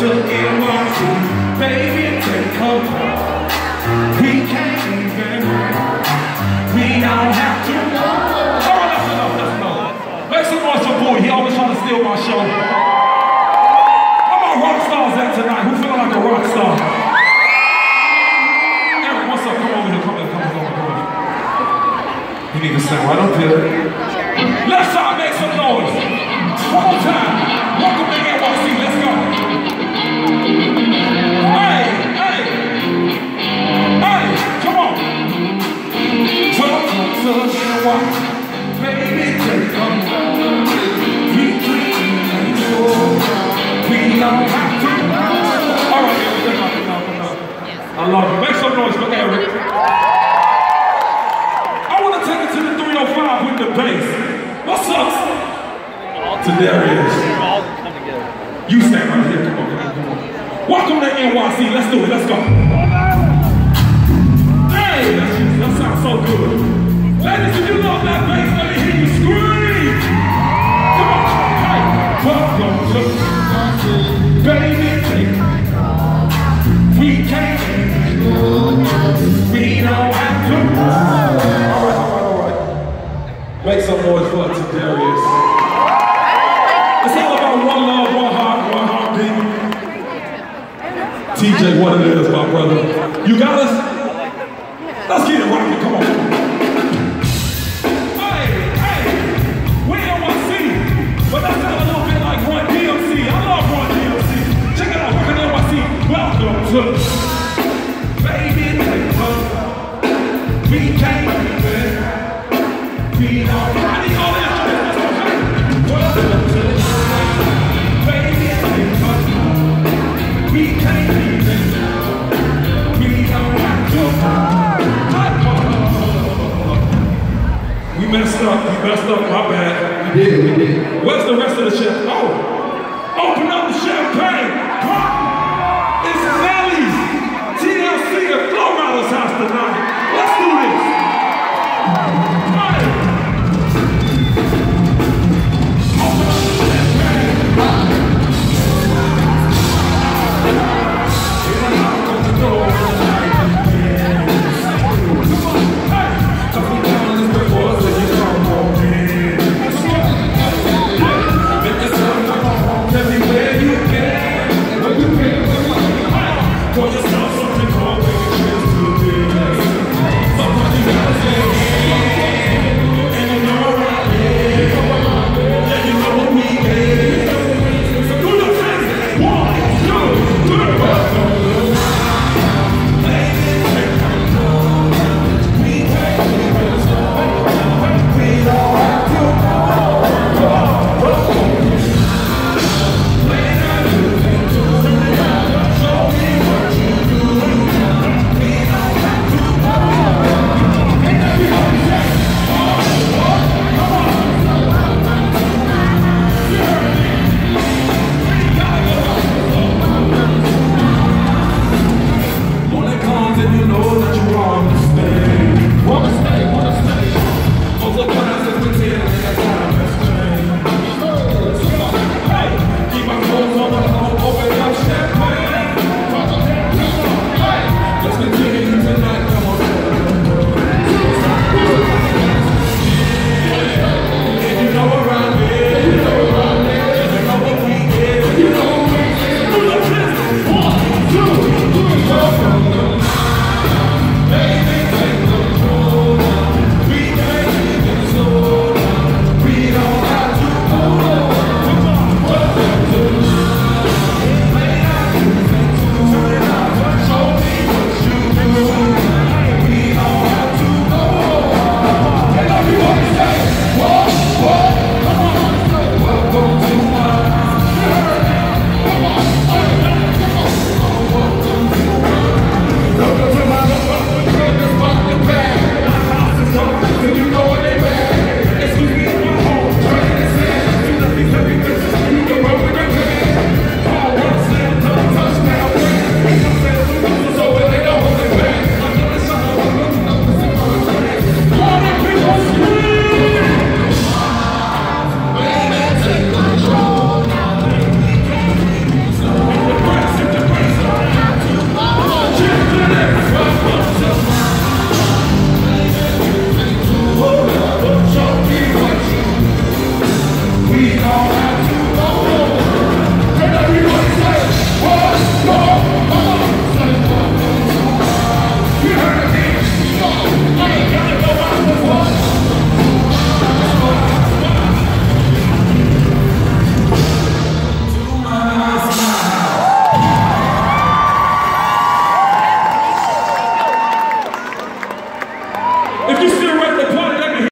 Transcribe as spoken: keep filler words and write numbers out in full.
to N Y C, baby, take a walk. We can't even, we don't have to. All right, that's enough, that's enough. Make some noise for boy, he always trying to steal my show. How about rock stars at tonight? Who feeling like a rock star? Eric, what's up? Come over here, come here, come over, come over. You need to stand right up here. Left side, make some noise. One more time. Welcome to N Y C, let's go. Hey, hey, hey, come on. Welcome to N Y C, baby, take a walk. We can't we don't have to. All right, Eric, enough, enough, enough. I love you. Make some noise for Eric. I want to take it to the three oh five with the bass. What's up? To Darius. You stand right here, come on, come on. Welcome to N Y C, let's do it, let's go. Hey, that, that sounds so good. Ladies, if you love that bass, let me hear you scream. Come on, hey, welcome to baby, take we can't, we don't have to. All right, all right, all right. Make some noise for to Darius. It's all about one love, one heart, one heartbeat. T J, what it is, my brother. You got us? Let's get it rocking, come on. Hey, hey, we in one C, but that sounds a little bit like Run D M C. I love Run D M C. Check it out, we're in N Y C. Welcome to baby, take us. We can't even, we don't. I need all that shit. Welcome to baby, take us. We can't even, we don't have to. We messed up, we messed up, my bad. We did, we did. Where's the rest of the chef? Oh, open up the chef.